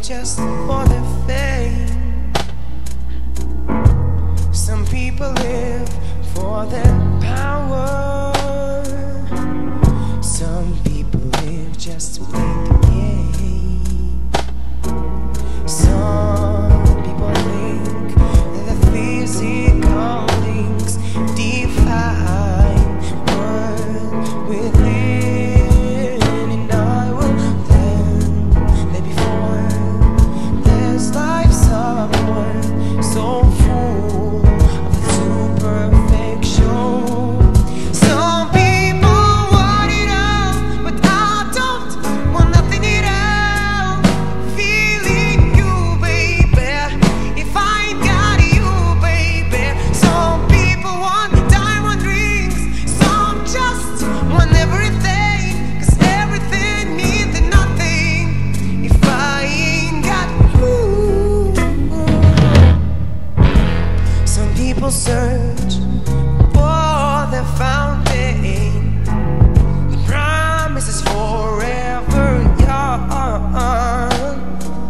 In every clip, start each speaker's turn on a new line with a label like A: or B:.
A: just for their fame. Some people live for their power. Some people live just to play the game. Some people think that the physical things define what within, and I will then lay before there's life somewhere so full of the too perfect show. Some people want it all, but I don't want nothing at all. Feeling you, baby, if I ain't got you, baby. Some people want diamond rings, some just want everything, 'cause everything means nothing if I ain't got you. Some people search for the fountain, the promise is forever young.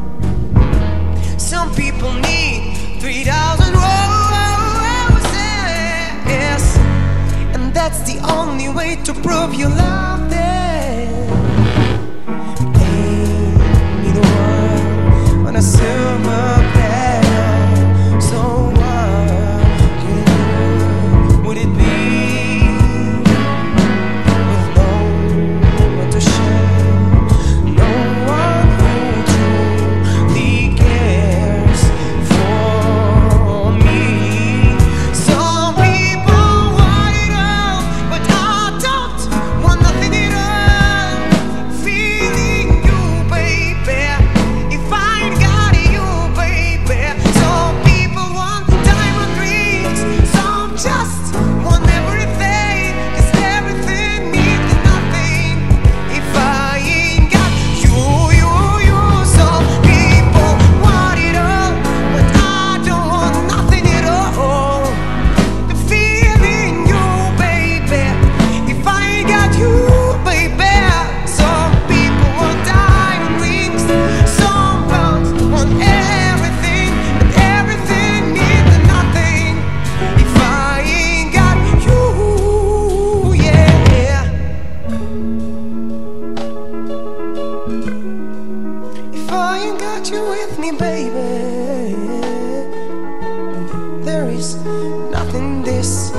A: Some people need 3,000 roses, and that's the only way to prove you love them. Paint me the world on a silver platter, so what good would it be with no one to share, no one who truly cares for me? Some people want it all, but I don't want nothing at all. Feeling you, baby, if I ain't got you, baby. Some people want diamond rings, some just want everything, 'cause everything means nothing if I ain't got you. Some people want it all, but I don't want nothing at all. The feeling you, baby, if I ain't got you, baby. Some people want diamond rings, some want everything, but everything means nothing if I ain't got you, yeah. If I ain't got you with me, baby, there is nothing this